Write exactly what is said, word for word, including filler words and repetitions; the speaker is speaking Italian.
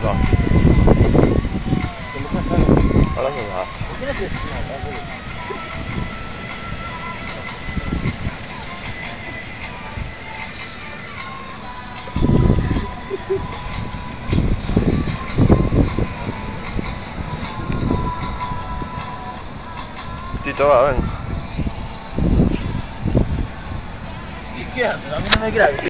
Va. Allora mi va. Tito, va, ven. Izquierda, a mí no me grabes.